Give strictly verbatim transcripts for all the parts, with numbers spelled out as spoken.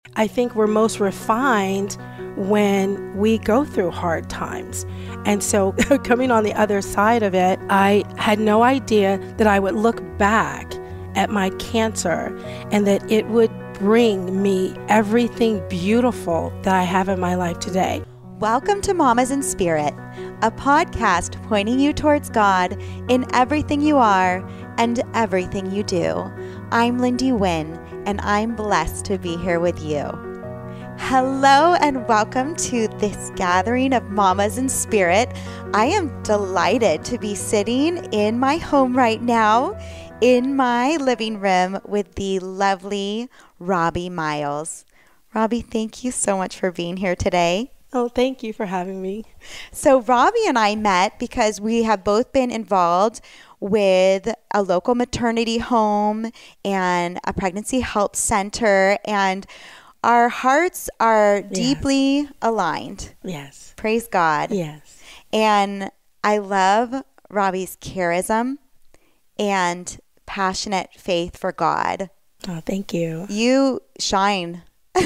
I think we're most refined when we go through hard times. And so coming on the other side of it, I had no idea that I would look back at my cancer and that it would bring me everything beautiful that I have in my life today. Welcome to Mamas in Spirit, a podcast pointing you towards God in everything you are and everything you do. I'm Lindy Wynn, and I'm blessed to be here with you. Hello and welcome to this gathering of Mamas in Spirit. I am delighted to be sitting in my home right now in my living room with the lovely Robbie Miles. Robbie, thank you so much for being here today. Oh, thank you for having me. So Robbie and I met because we have both been involved with a local maternity home and a pregnancy help center, and our hearts are Yes. deeply aligned. Yes. Praise God. Yes. And I love Robbie's charism and passionate faith for God. Oh, thank you. You shine.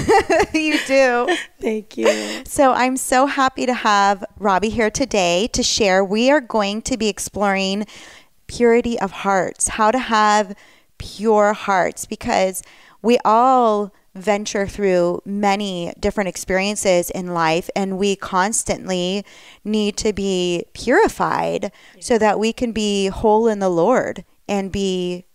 You do. Thank you. So I'm so happy to have Robbie here today to share. We are going to be exploring purity of hearts, how to have pure hearts, because we all venture through many different experiences in life, and we constantly need to be purified so that we can be whole in the Lord and be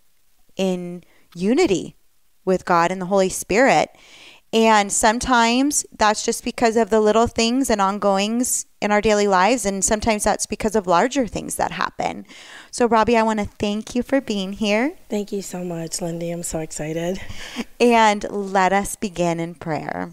in unity with God and the Holy Spirit. And sometimes that's just because of the little things and ongoings in our daily lives. And sometimes that's because of larger things that happen. So Robbie, I want to thank you for being here. Thank you so much, Lindy. I'm so excited. And let us begin in prayer.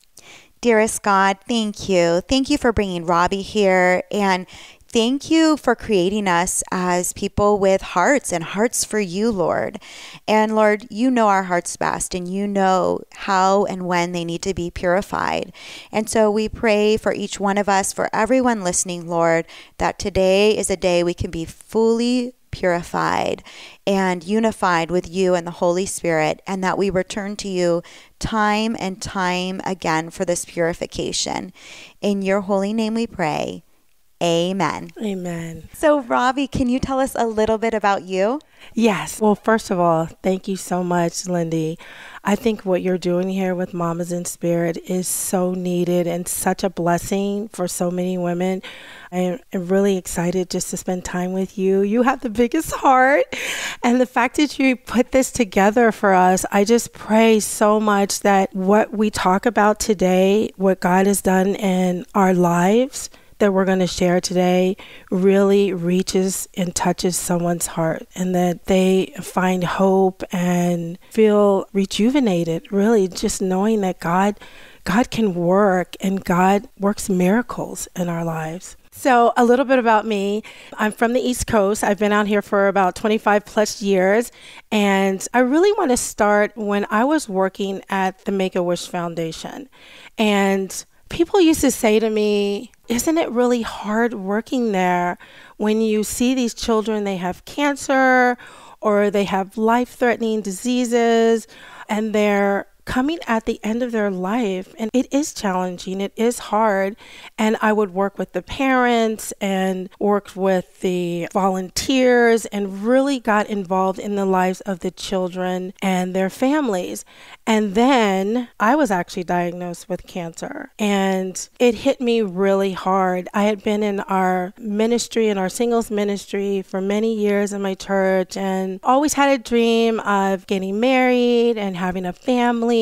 Dearest God, thank you. Thank you for bringing Robbie here. And thank you for creating us as people with hearts and hearts for you, Lord. And Lord, you know our hearts best, and you know how and when they need to be purified. And so we pray for each one of us, for everyone listening, Lord, that today is a day we can be fully purified and unified with you and the Holy Spirit, and that we return to you time and time again for this purification. In your holy name we pray. Amen. Amen. So, Robbie, can you tell us a little bit about you? Yes. Well, first of all, thank you so much, Lindy. I think what you're doing here with Mamas in Spirit is so needed and such a blessing for so many women. I am really excited just to spend time with you. You have the biggest heart. And the fact that you put this together for us, I just pray so much that what we talk about today, what God has done in our lives, that we're going to share today really reaches and touches someone's heart, and that they find hope and feel rejuvenated, really just knowing that God, God can work and God works miracles in our lives. So a little bit about me. I'm from the East Coast. I've been out here for about twenty-five plus years. And I really want to start when I was working at the Make-A-Wish Foundation. And people used to say to me, isn't it really hard working there when you see these children, they have cancer or they have life-threatening diseases and they're coming at the end of their life, and it is challenging, it is hard. And I would work with the parents and work with the volunteers and really got involved in the lives of the children and their families. And then I was actually diagnosed with cancer, and it hit me really hard. I had been in our ministry, in our singles ministry for many years in my church, and always had a dream of getting married and having a family.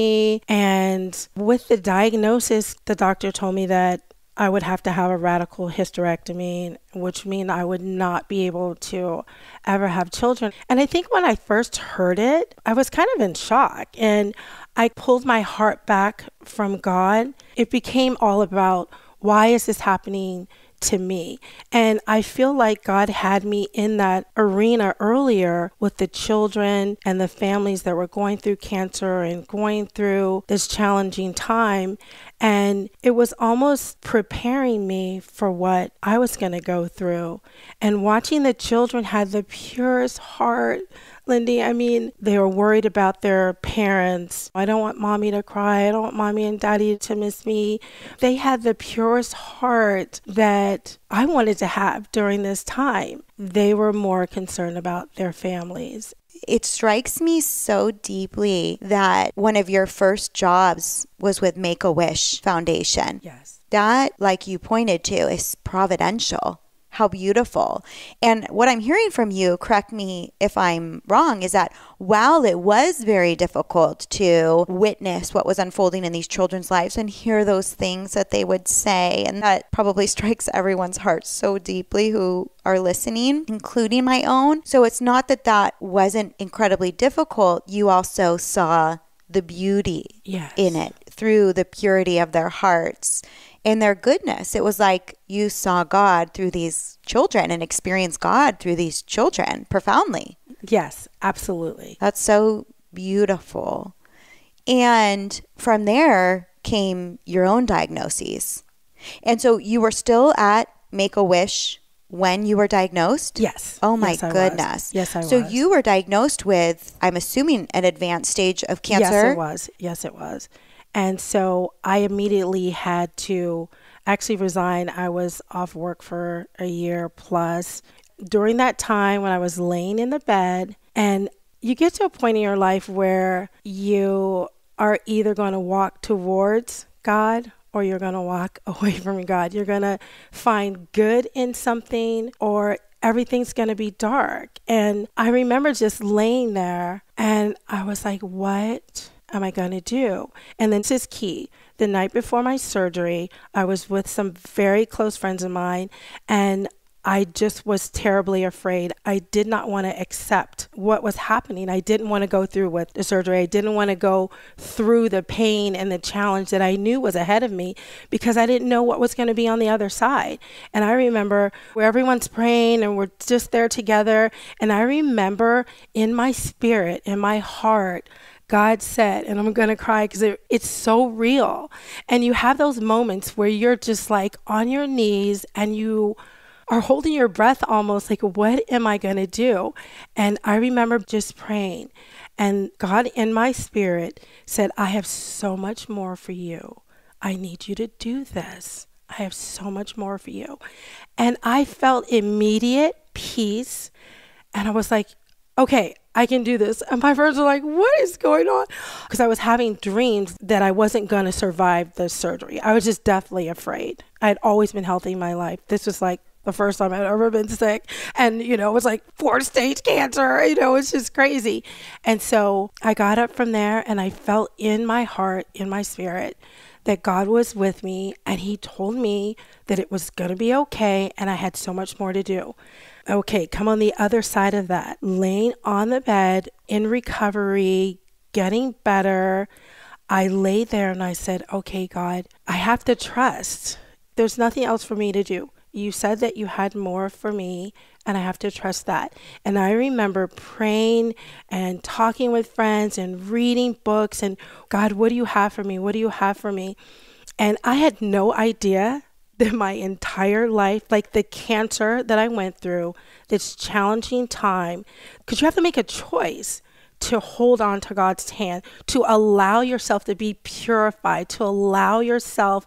And with the diagnosis, the doctor told me that I would have to have a radical hysterectomy, which means I would not be able to ever have children. And I think when I first heard it, I was kind of in shock, and I pulled my heart back from God. It became all about, why is this happening to me? And I feel like God had me in that arena earlier with the children and the families that were going through cancer and going through this challenging time. And it was almost preparing me for what I was going to go through. And watching the children had the purest heart Lindy, I mean, they were worried about their parents. I don't want mommy to cry. I don't want mommy and daddy to miss me. They had the purest heart that I wanted to have during this time. They were more concerned about their families. It strikes me so deeply that one of your first jobs was with Make-A-Wish Foundation. Yes. That, like you pointed to, is providential. How beautiful. And what I'm hearing from you, correct me if I'm wrong, is that while it was very difficult to witness what was unfolding in these children's lives and hear those things that they would say, and that probably strikes everyone's heart so deeply who are listening, including my own. So it's not that that wasn't incredibly difficult. You also saw the beauty yes. in it through the purity of their hearts and their goodness. It was like you saw God through these children and experienced God through these children profoundly. Yes, absolutely. That's so beautiful. And from there came your own diagnoses. And so you were still at Make-A-Wish when you were diagnosed? Yes. Oh my yes, I goodness. Was. Yes, I so was. So you were diagnosed with, I'm assuming, an advanced stage of cancer? Yes, it was. Yes, it was. And so I immediately had to actually resign. I was off work for a year plus. During that time when I was laying in the bed, and you get to a point in your life where you are either going to walk towards God or you're going to walk away from God. You're going to find good in something or everything's going to be dark. And I remember just laying there and I was like, what am I going to do? And then this is key. The night before my surgery, I was with some very close friends of mine and I just was terribly afraid. I did not want to accept what was happening. I didn't want to go through with the surgery. I didn't want to go through the pain and the challenge that I knew was ahead of me because I didn't know what was going to be on the other side. And I remember where everyone's praying and we're just there together. And I remember in my spirit, in my heart, God said, and I'm going to cry because it, it's so real. And you have those moments where you're just like on your knees and you are holding your breath almost like, what am I going to do? And I remember just praying. And God in my spirit said, I have so much more for you. I need you to do this. I have so much more for you. And I felt immediate peace. And I was like, okay, I can do this. And my friends were like, what is going on? Because I was having dreams that I wasn't going to survive the surgery. I was just deathly afraid. I had always been healthy in my life. This was like the first time I'd ever been sick. And, you know, it was like fourth stage cancer. You know, it's just crazy. And so I got up from there and I felt in my heart, in my spirit, that God was with me. And he told me that it was going to be okay. And I had so much more to do. Okay, come on the other side of that. Laying on the bed in recovery, getting better. I lay there and I said, okay, God, I have to trust. There's nothing else for me to do. You said that you had more for me, and I have to trust that. And I remember praying and talking with friends and reading books and, God, what do you have for me? What do you have for me? And I had no idea that my entire life, like the cancer that I went through, this challenging time, because you have to make a choice to hold on to God's hand, to allow yourself to be purified, to allow yourself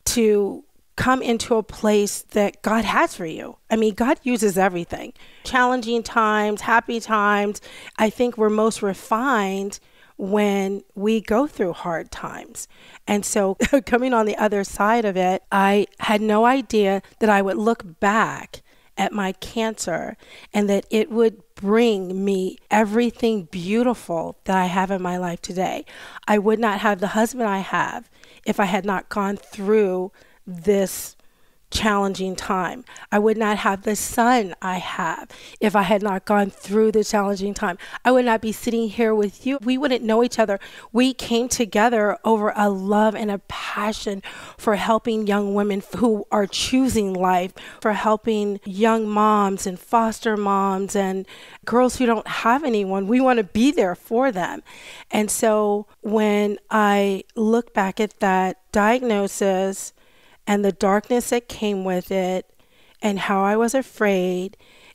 to come into a place that God has for you. I mean, God uses everything. Challenging times, happy times. I think we're most refined when we go through hard times. And so coming on the other side of it, I had no idea that I would look back at my cancer and that it would bring me everything beautiful that I have in my life today. I would not have the husband I have if I had not gone through this challenging time. I would not have the son I have if I had not gone through the challenging time. I would not be sitting here with you. We wouldn't know each other. We came together over a love and a passion for helping young women who are choosing life, for helping young moms and foster moms and girls who don't have anyone. We want to be there for them. And so when I look back at that diagnosis and the darkness that came with it and how I was afraid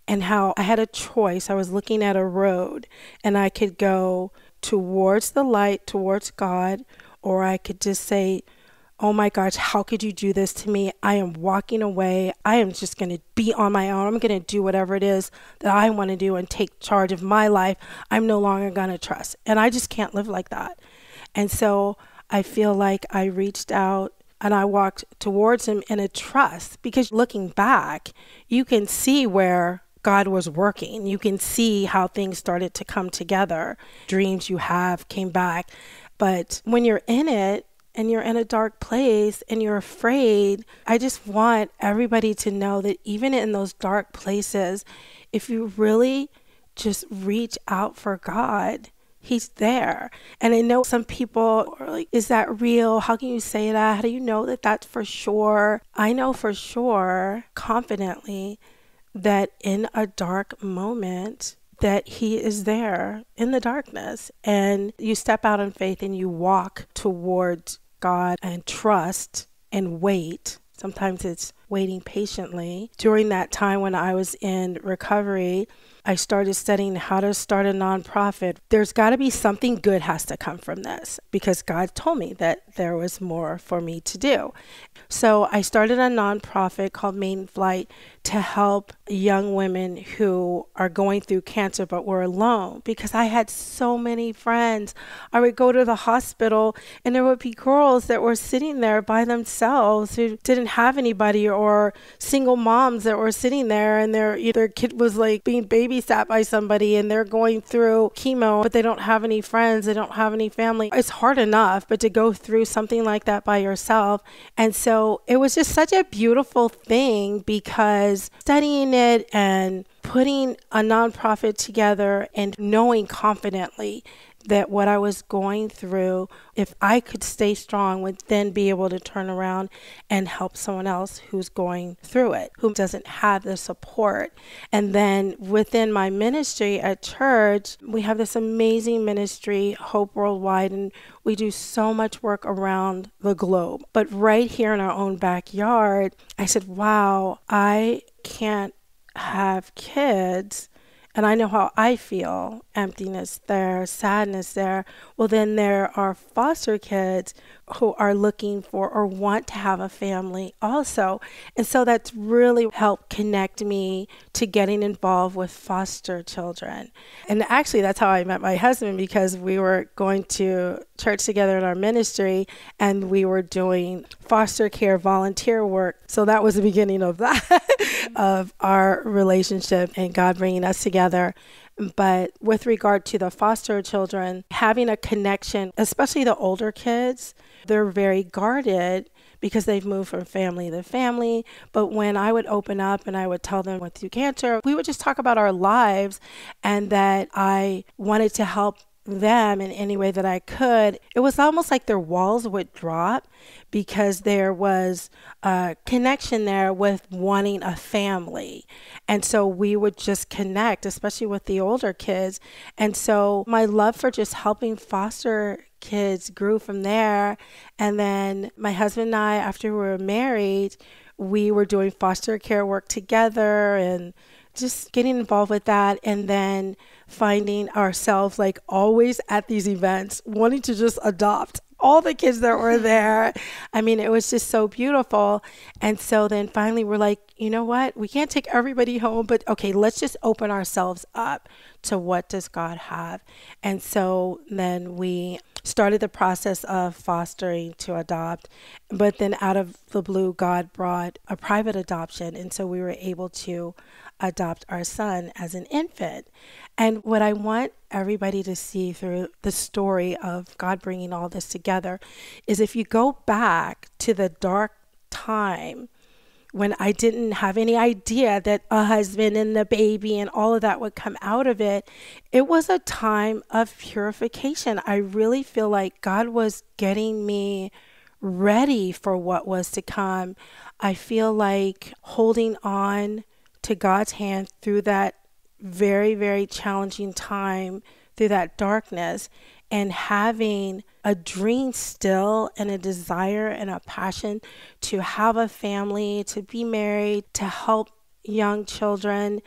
and how I had a choice. I was looking at a road and I could go towards the light, towards God, or I could just say, oh my gosh, how could you do this to me? I am walking away. I am just going to be on my own. I'm going to do whatever it is that I want to do and take charge of my life. I'm no longer going to trust. And I just can't live like that. And so I feel like I reached out and I walked towards him in a trust, because looking back, you can see where God was working. You can see how things started to come together. Dreams you have came back. But when you're in it, and you're in a dark place and you're afraid, I just want everybody to know that even in those dark places, if you really just reach out for God, He's there. And I know some people are like, is that real? How can you say that? How do you know that that's for sure? I know for sure, confidently, that in a dark moment, that He is there in the darkness. And you step out in faith and you walk towards God and trust and wait. Sometimes it's waiting patiently. During that time when I was in recovery, I started studying how to start a nonprofit. There's got to be something good has to come from this, because God told me that there was more for me to do. So I started a nonprofit called Main Flight to help young women who are going through cancer but were alone, because I had so many friends. I would go to the hospital and there would be girls that were sitting there by themselves who didn't have anybody, or single moms that were sitting there and their either kid was like being babysat by somebody and they're going through chemo, but they don't have any friends, they don't have any family. It's hard enough, but to go through something like that by yourself. And so it was just such a beautiful thing, because studying it and putting a nonprofit together and knowing confidently that what I was going through, if I could stay strong, would then be able to turn around and help someone else who's going through it, who doesn't have the support. And then within my ministry at church, we have this amazing ministry, Hope Worldwide, and we do so much work around the globe. But right here in our own backyard, I said, wow, I can't have kids. And I know how I feel, emptiness there, sadness there. Well, then there are foster kids who are looking for or want to have a family also. And so that's really helped connect me to getting involved with foster children. And actually, that's how I met my husband, because we were going to church together in our ministry and we were doing foster care volunteer work. So that was the beginning of that, of our relationship and God bringing us together. But with regard to the foster children, having a connection, especially the older kids, they're very guarded because they've moved from family to family. But when I would open up and I would tell them went through cancer, we would just talk about our lives and that I wanted to help them in any way that I could. It was almost like their walls would drop, because there was a connection there with wanting a family. And so we would just connect, especially with the older kids. And so my love for just helping foster kids grew from there. And then my husband and I, after we were married, we were doing foster care work together and just getting involved with that, and then finding ourselves like always at these events, wanting to just adopt all the kids that were there. I mean, it was just so beautiful. And so then finally we're like, you know what? We can't take everybody home, but okay, let's just open ourselves up to what does God have. And so then we started the process of fostering to adopt, but then out of the blue, God brought a private adoption. And so we were able to adopt our son as an infant. And what I want everybody to see through the story of God bringing all this together is, if you go back to the dark time when I didn't have any idea that a husband and the baby and all of that would come out of it, it was a time of purification. I really feel like God was getting me ready for what was to come. I feel like holding on to God's hand through that very, very challenging time, through that darkness, and having a dream still and a desire and a passion to have a family, to be married, to help young children.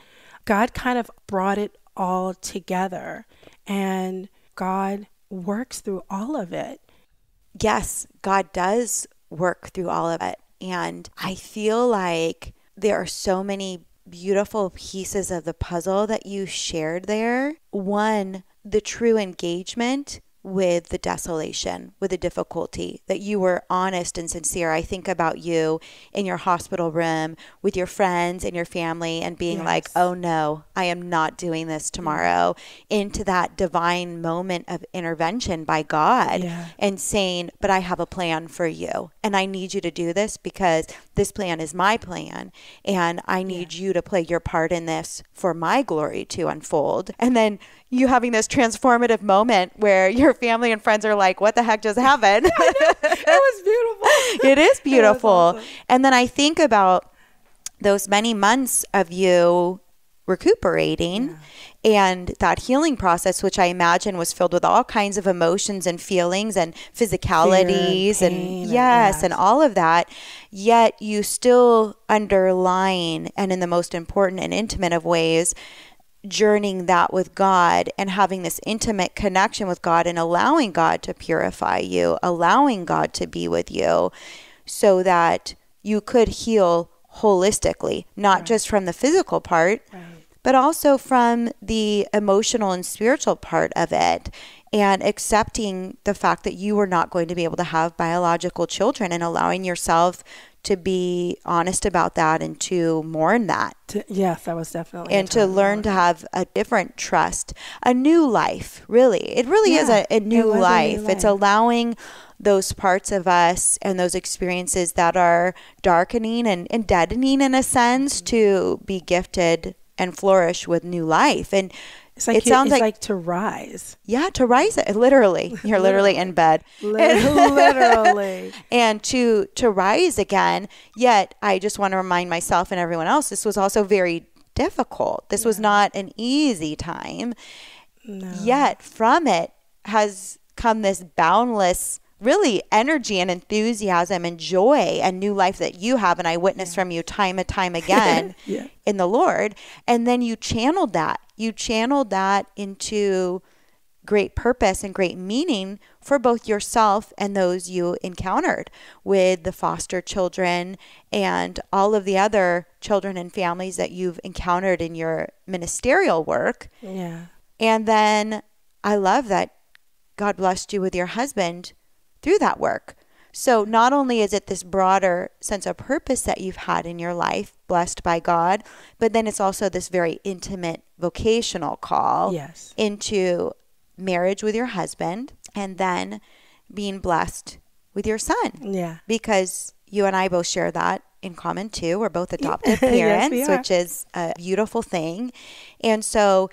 God kind of brought it all together, and God works through all of it. Yes, God does work through all of it. And I feel like there are so many beautiful pieces of the puzzle that you shared there. One, the true engagement with the desolation, with the difficulty, that you were honest and sincere. I think about you in your hospital room with your friends and your family and being Yes. like, oh no, I am not doing this tomorrow, yeah. into that divine moment of intervention by God, yeah. and saying, but I have a plan for you and I need you to do this because this plan is my plan and I need yeah. you to play your part in this for my glory to unfold. And then you having this transformative moment where your family and friends are like, what the heck just happened? It was beautiful. It is beautiful. It was awesome. And then I think about those many months of you recuperating yeah. and that healing process, which I imagine was filled with all kinds of emotions and feelings and physicalities Fear, and, pain, yes, and yes, and all of that. Yet you still underline, and in the most important and intimate of ways, journeying that with God and having this intimate connection with God and allowing God to purify you, allowing God to be with you so that you could heal holistically, not right. just from the physical part, right. but also from the emotional and spiritual part of it, and accepting the fact that you were not going to be able to have biological children and allowing yourself to be honest about that and to mourn that. To, yes, that was definitely. And to learn to have a different trust, a new life, really. It really yeah, is a, a, new life. a new life. It's allowing those parts of us and those experiences that are darkening and, and deadening in a sense mm-hmm. to be gifted and flourish with new life. And It's like it you, sounds it's like, like to rise. Yeah, to rise. Literally, you're literally in bed. Literally, and to to rise again. Yet, I just want to remind myself and everyone else, this was also very difficult. This yeah. was not an easy time. No. Yet, from it has come this boundless, really, energy and enthusiasm and joy and new life that you have, and I witness yeah. from you time and time again yeah. in the Lord. And then you channeled that. You channeled that into great purpose and great meaning for both yourself and those you encountered with the foster children and all of the other children and families that you've encountered in your ministerial work. Yeah. And then I love that God blessed you with your husband through that work. So not only is it this broader sense of purpose that you've had in your life, blessed by God, but then it's also this very intimate vocational call yes. into marriage with your husband, and then being blessed with your son. Yeah. Because you and I both share that in common too. We're both adoptive parents, yes, which is a beautiful thing. And so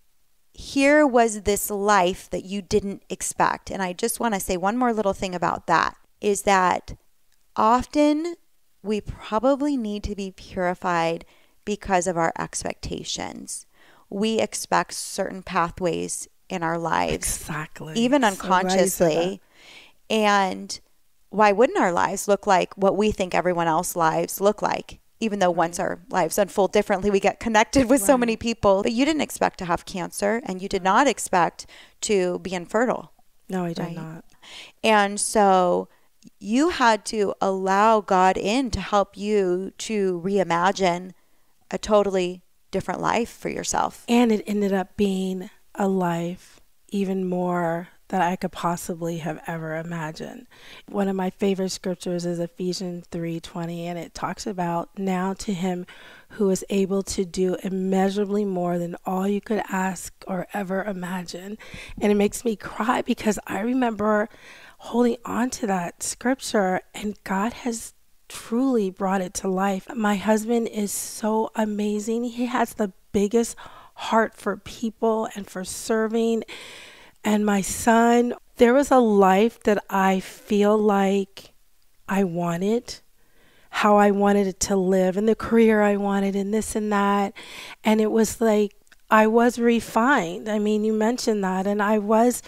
here was this life that you didn't expect. And I just want to say one more little thing about that, is that often we probably need to be purified because of our expectations. We expect certain pathways in our lives. Exactly. Even unconsciously. So and why wouldn't our lives look like what we think everyone else's lives look like? Even though right. once our lives unfold differently, we get connected with right. so many people. But you didn't expect to have cancer, and you did not expect to be infertile. No, I did right? not. And so you had to allow God in to help you to reimagine a totally different life for yourself. And it ended up being a life even more that I could possibly have ever imagined. One of my favorite scriptures is Ephesians three twenty, and it talks about, now to him who is able to do immeasurably more than all you could ask or ever imagine. And it makes me cry because I remember holding on to that scripture, and God has truly brought it to life. My husband is so amazing. He has the biggest heart for people and for serving. And my son, there was a life that I feel like I wanted, how I wanted it to live, and the career I wanted, and this and that. And it was like I was refined. I mean, you mentioned that, and I was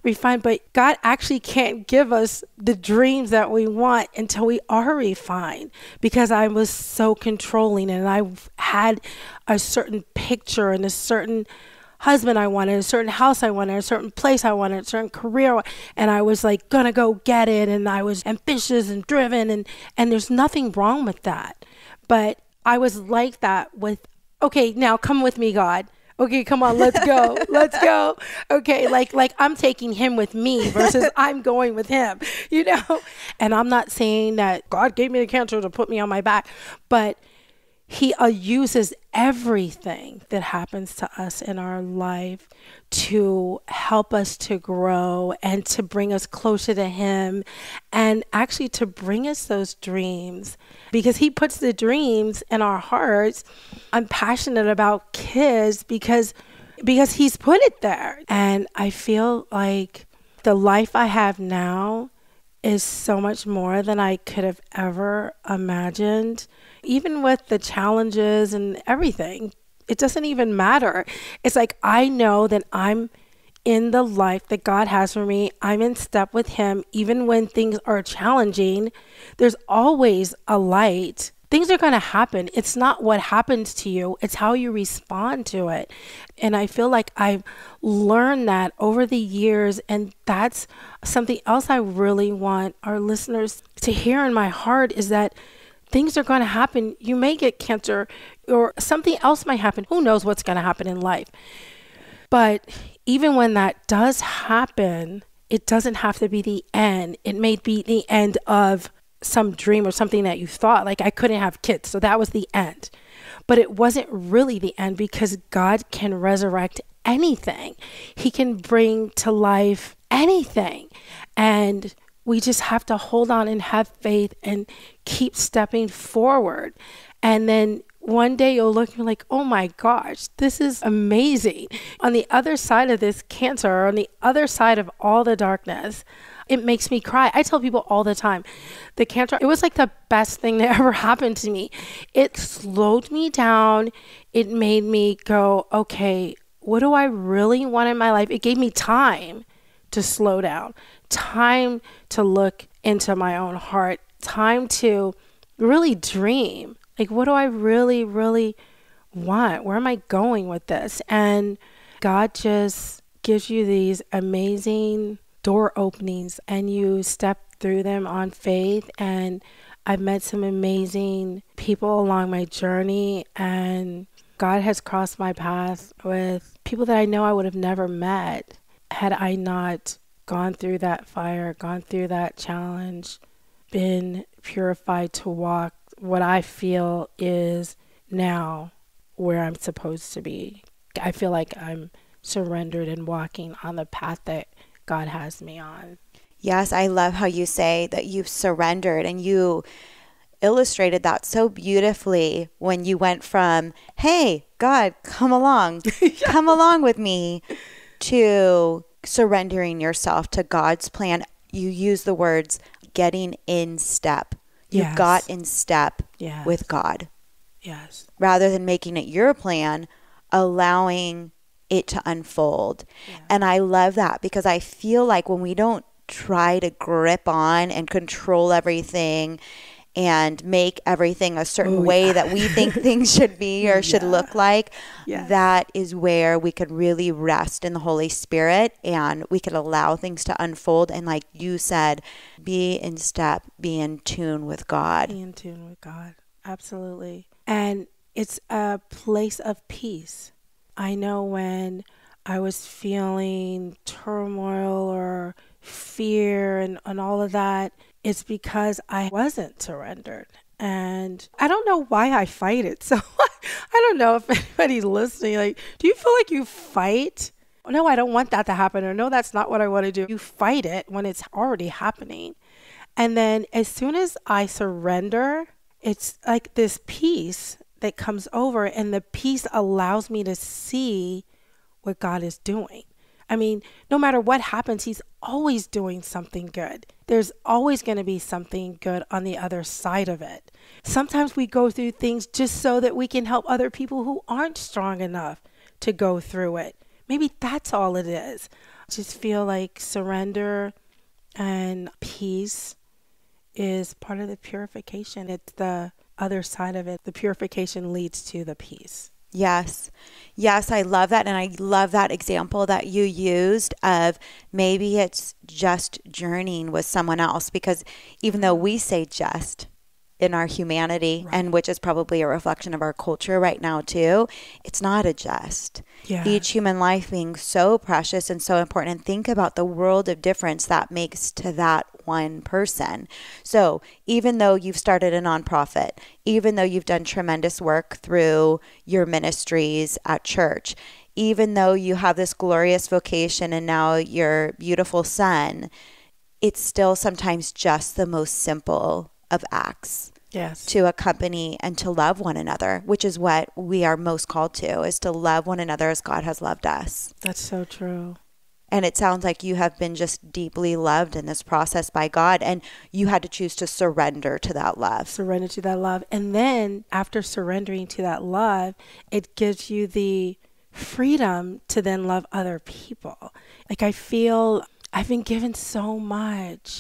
refined, but God actually can't give us the dreams that we want until we are refined, because I was so controlling and I had a certain picture and a certain husband I wanted, a certain house I wanted, a certain place I wanted, a certain career, and I was like gonna go get it, and I was ambitious and driven, and and there's nothing wrong with that. But I was like that with, okay, now come with me, God. Okay, come on, let's go. Let's go. Okay, like like I'm taking him with me versus I'm going with him, you know? And I'm not saying that God gave me the cancer to put me on my back, but he uh, uses everything that happens to us in our life to help us to grow and to bring us closer to him, and actually to bring us those dreams, because he puts the dreams in our hearts. I'm passionate about kids because because he's put it there. And I feel like the life I have now is so much more than I could have ever imagined. Even with the challenges and everything, it doesn't even matter. It's like, I know that I'm in the life that God has for me. I'm in step with him. Even when things are challenging, there's always a light. Things are going to happen. It's not what happens to you, it's how you respond to it. And I feel like I've learned that over the years. And that's something else I really want our listeners to hear in my heart, is that things are going to happen. You may get cancer or something else might happen. Who knows what's going to happen in life? But even when that does happen, it doesn't have to be the end. It may be the end of some dream or something that you thought, like I couldn't have kids, so that was the end. But it wasn't really the end, because God can resurrect anything. He can bring to life anything. And we just have to hold on and have faith and keep stepping forward. And then one day you'll look and be like, oh my gosh, this is amazing. On the other side of this cancer, or on the other side of all the darkness, it makes me cry. I tell people all the time, the cancer, it was like the best thing that ever happened to me. It slowed me down. It made me go, okay, what do I really want in my life? It gave me time to slow down, time to look into my own heart, time to really dream. Like, what do I really, really want? Where am I going with this? And God just gives you these amazing door openings, and you step through them on faith. And I've met some amazing people along my journey, and God has crossed my path with people that I know I would have never met had I not gone through that fire, gone through that challenge, been purified to walk what I feel is now where I'm supposed to be. I feel like I'm surrendered and walking on the path that God has me on. Yes, I love how you say that you've surrendered, and you illustrated that so beautifully when you went from, hey, God, come along, yeah. come along with me, to surrendering yourself to God's plan. You use the words getting in step. You yes. got in step yes. with God. Yes. Rather than making it your plan, allowing it to unfold. Yeah. And I love that, because I feel like when we don't try to grip on and control everything and make everything a certain Ooh, way yeah. that we think things should be or should yeah. look like, yes. that is where we could really rest in the Holy Spirit, and we could allow things to unfold. And like you said, be in step, be in tune with God. Be in tune with God. Absolutely. And it's a place of peace. I know when I was feeling turmoil or fear and, and all of that, it's because I wasn't surrendered. And I don't know why I fight it. So I don't know if anybody's listening. Like, do you feel like you fight? No, I don't want that to happen. Or no, that's not what I want to do. You fight it when it's already happening. And then as soon as I surrender, it's like this peace that comes over, and the peace allows me to see what God is doing. I mean, no matter what happens, he's always doing something good. There's always going to be something good on the other side of it. Sometimes we go through things just so that we can help other people who aren't strong enough to go through it. Maybe that's all it is. I just feel like surrender and peace is part of the purification. It's the other side of it. The purification leads to the peace. Yes. Yes, I love that. And I love that example that you used of maybe it's just journeying with someone else, because even though we say just in our humanity, right, and which is probably a reflection of our culture right now too, it's not a just. Yeah. Each human life being so precious and so important. And think about the world of difference that makes to that one person. So even though you've started a nonprofit, even though you've done tremendous work through your ministries at church, even though you have this glorious vocation and now your beautiful son, it's still sometimes just the most simple of acts. Yes. To accompany and to love one another, which is what we are most called to, is to love one another as God has loved us. That's so true. And it sounds like you have been just deeply loved in this process by God, and you had to choose to surrender to that love. Surrender to that love. And then after surrendering to that love, it gives you the freedom to then love other people. Like, I feel I've been given so much,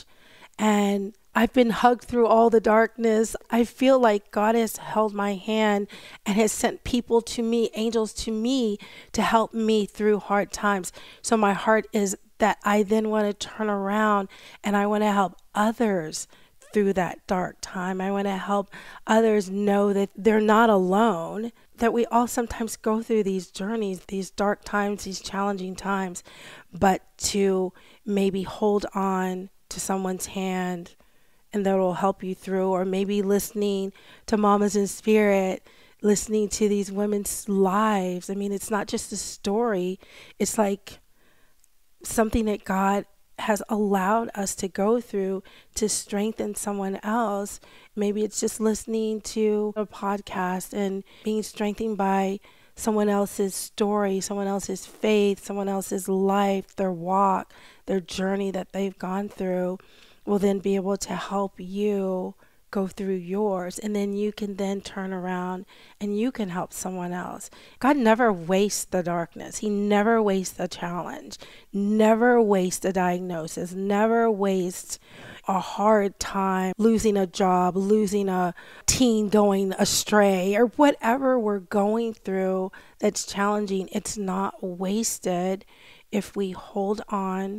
and I've been hugged through all the darkness. I feel like God has held my hand and has sent people to me, angels to me, to help me through hard times. So my heart is that I then want to turn around and I want to help others through that dark time. I want to help others know that they're not alone, that we all sometimes go through these journeys, these dark times, these challenging times, but to maybe hold on to someone's hand and that will help you through, or maybe listening to Mamas in Spirit, listening to these women's lives. I mean, it's not just a story. It's like something that God has allowed us to go through to strengthen someone else. Maybe it's just listening to a podcast and being strengthened by someone else's story, someone else's faith, someone else's life, their walk, their journey that they've gone through, will then be able to help you go through yours. And then you can then turn around and you can help someone else. God never wastes the darkness. He never wastes a challenge, never wastes a diagnosis, never wastes a hard time, losing a job, losing a teen going astray, or whatever we're going through that's challenging. It's not wasted if we hold on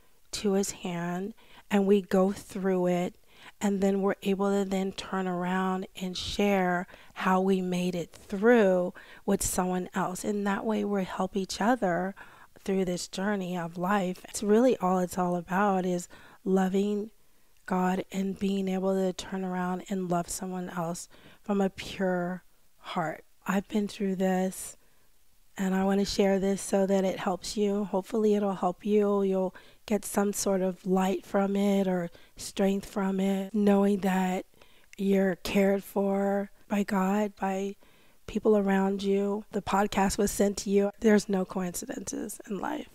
to his hand and we go through it, and then we're able to then turn around and share how we made it through with someone else. And that way we help each other through this journey of life. It's really all it's all about, is loving God and being able to turn around and love someone else from a pure heart. I've been through this, and I want to share this so that it helps you. Hopefully it'll help you. You'll get some sort of light from it or strength from it, knowing that you're cared for by God, by people around you. The podcast was sent to you. There's no coincidences in life.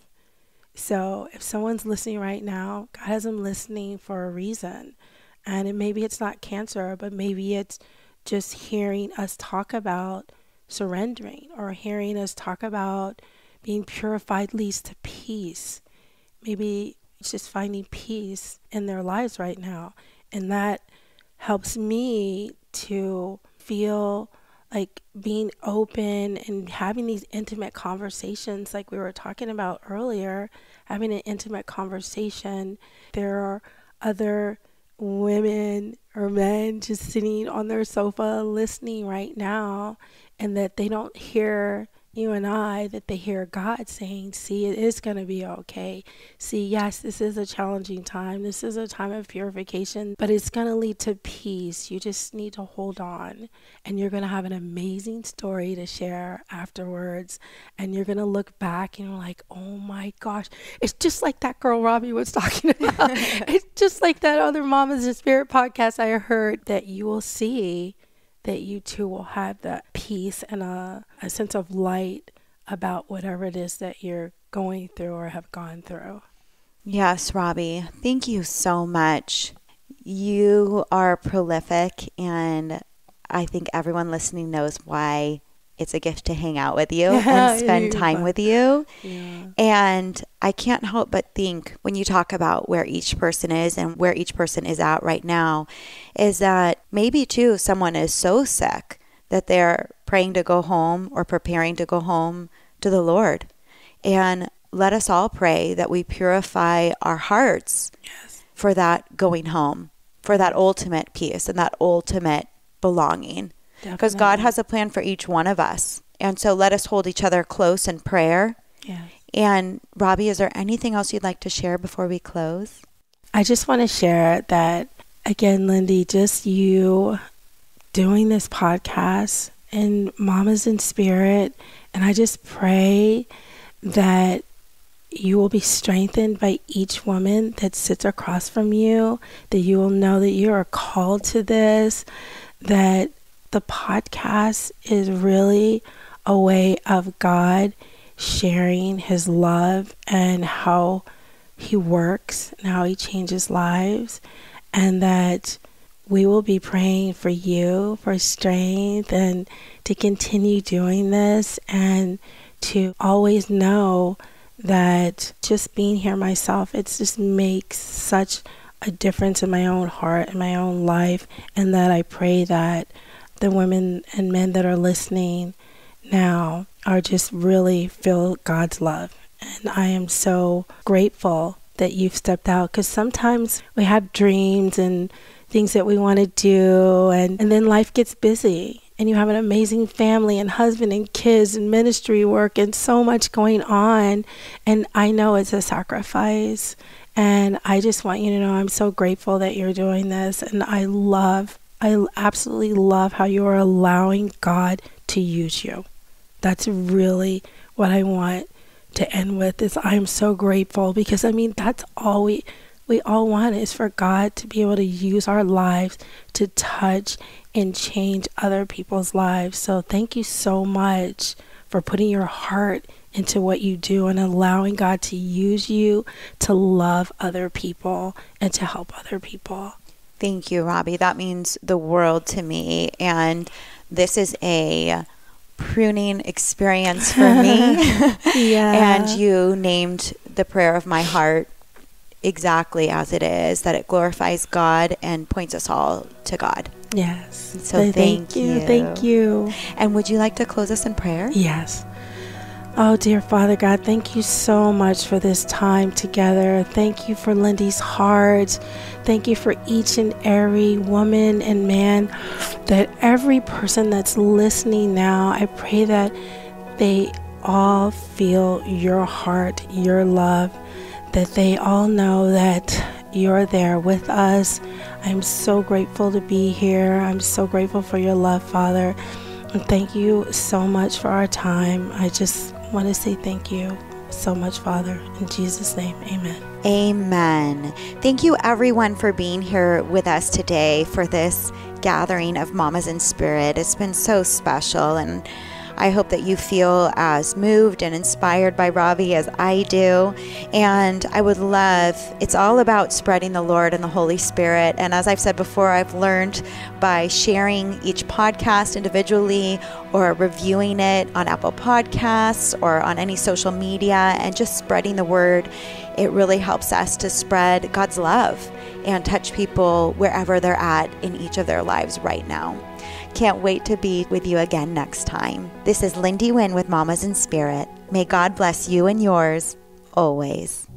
So if someone's listening right now, God has them listening for a reason. And it, maybe it's not cancer, but maybe it's just hearing us talk about surrendering, or hearing us talk about being purified leads to peace. Maybe it's just finding peace in their lives right now. And that helps me to feel like being open and having these intimate conversations like we were talking about earlier, having an intimate conversation. There are other women or men just sitting on their sofa listening right now, and that they don't hear you and I, that they hear God saying, see, it is going to be okay. See, yes, this is a challenging time. This is a time of purification, but it's going to lead to peace. You just need to hold on, and you're going to have an amazing story to share afterwards. And you're going to look back and you're like, oh my gosh, it's just like that girl Robbie was talking about. It's just like that other Mamas in Spirit podcast I heard, that you will see that you too will have that peace and a, a sense of light about whatever it is that you're going through or have gone through. Yes, Robbie, thank you so much. You are prolific, and I think everyone listening knows why it's a gift to hang out with you and spend time with you. Yeah. And I can't help but think when you talk about where each person is and where each person is at right now, is that maybe too someone is so sick that they're praying to go home or preparing to go home to the Lord. And let us all pray that we purify our hearts Yes. for that going home, for that ultimate peace and that ultimate belonging. Because God has a plan for each one of us. And so let us hold each other close in prayer. Yes. And Robbie, is there anything else you'd like to share before we close? I just want to share that, again, Lindy, just you doing this podcast and Mamas in Spirit. And I just pray that you will be strengthened by each woman that sits across from you, that you will know that you are called to this, that the podcast is really a way of God sharing his love and how he works and how he changes lives, and that we will be praying for you for strength and to continue doing this, and to always know that just being here myself, it just makes such a difference in my own heart and my own life. And that I pray that the women and men that are listening now are just really feel God's love. And I am so grateful that you've stepped out, because sometimes we have dreams and things that we want to do, and, and then life gets busy and you have an amazing family and husband and kids and ministry work and so much going on. And I know it's a sacrifice. And I just want you to know I'm so grateful that you're doing this. And I love, I absolutely love how you are allowing God to use you. That's really what I want to end with, is I'm so grateful, because I mean, that's all we, we all want, is for God to be able to use our lives to touch and change other people's lives. So thank you so much for putting your heart into what you do and allowing God to use you to love other people and to help other people. Thank you, Robbie. That means the world to me. And this is a pruning experience for me. Yeah. And you named the prayer of my heart exactly as it is, that it glorifies God and points us all to God. Yes. So thank, thank you. you. Thank you. And would you like to close us in prayer? Yes. Oh, dear Father God, thank you so much for this time together. Thank you for Lindy's heart. Thank you for each and every woman and man, that every person that's listening now, I pray that they all feel your heart, your love, that they all know that you're there with us. I'm so grateful to be here. I'm so grateful for your love, Father. And thank you so much for our time. I just want to say thank you so much, Father. In Jesus' name, amen. Amen. Thank you, everyone, for being here with us today for this gathering of Mamas in Spirit. It's been so special, and I hope that you feel as moved and inspired by Robbie as I do. And I would love, it's all about spreading the Lord and the Holy Spirit. And as I've said before, I've learned by sharing each podcast individually or reviewing it on Apple Podcasts or on any social media and just spreading the word, it really helps us to spread God's love and touch people wherever they're at in each of their lives right now. Can't wait to be with you again next time. This is Lindy Wynn with Mamas in Spirit. May God bless you and yours always.